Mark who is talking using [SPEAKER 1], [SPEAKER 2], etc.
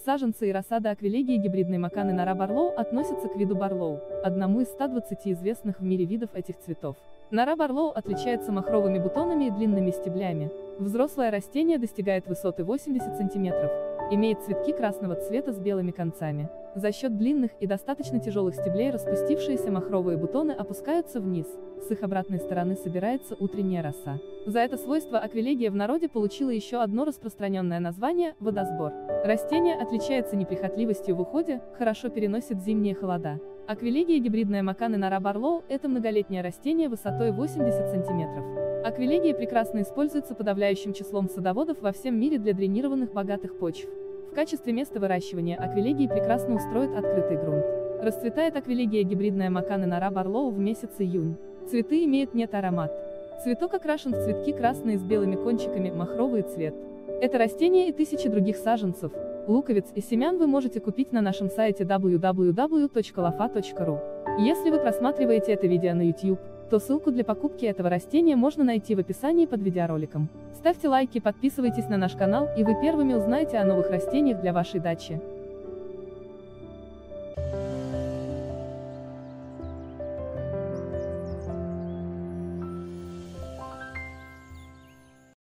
[SPEAKER 1] Саженцы и рассада аквилегии гибридной Маканы Нара Барлоу относятся к виду Барлоу, одному из 120 известных в мире видов этих цветов. Нара Барлоу отличается махровыми бутонами и длинными стеблями. Взрослое растение достигает высоты 80 см, имеет цветки красного цвета с белыми концами. За счет длинных и достаточно тяжелых стеблей распустившиеся махровые бутоны опускаются вниз, с их обратной стороны собирается утренняя роса. За это свойство аквилегия в народе получила еще одно распространенное название – водосбор. Растение отличается неприхотливостью в уходе, хорошо переносит зимние холода. Аквилегия гибридная Маканы Нара Барлоу – это многолетнее растение высотой 80 см. Аквилегия прекрасно используется подавляющим числом садоводов во всем мире для дренированных богатых почв. В качестве места выращивания аквилегии прекрасно устроит открытый грунт. Расцветает аквилегия гибридная Маканы Нара Барлоу в месяц июнь. Цветы имеют нет аромат. Цветок окрашен в цветки красные с белыми кончиками, махровый цвет. Это растение и тысячи других саженцев, луковиц и семян вы можете купить на нашем сайте www.lofa.ru. Если вы просматриваете это видео на YouTube, то ссылку для покупки этого растения можно найти в описании под видеороликом. Ставьте лайки, подписывайтесь на наш канал, и вы первыми узнаете о новых растениях для вашей дачи.